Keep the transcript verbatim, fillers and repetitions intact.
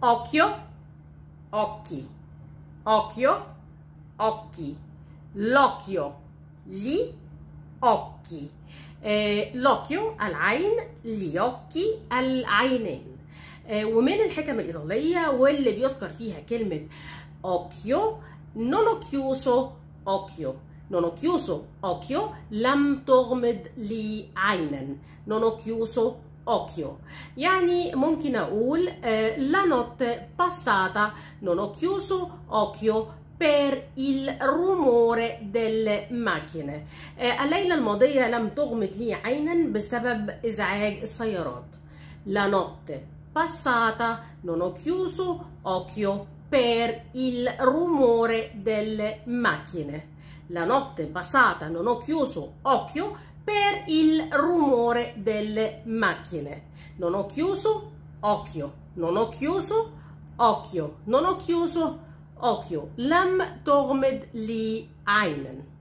occhio, occhi, occhio, occhi, l'occhio, gli occhi. آه l'occhio العين، gli occhi العينين. آه ومن الحكم الإيطالية واللي بيذكر فيها كلمة occhio non ho chiuso occhio. non ho chiuso occhio لم تغمض لي عينا. non ho chiuso occhio. يعني ممكن أقول آه la notte passata non ho chiuso occhio per il rumore delle macchine. آه الليلة الماضية لم تغمض لي عينا بسبب إزعاج السيارات. la notte passata non ho chiuso occhio per il rumore delle macchine. La notte passata non ho chiuso occhio per il rumore delle macchine. Non ho chiuso occhio, non ho chiuso occhio, non ho chiuso occhio. لم تغمض لي عينا.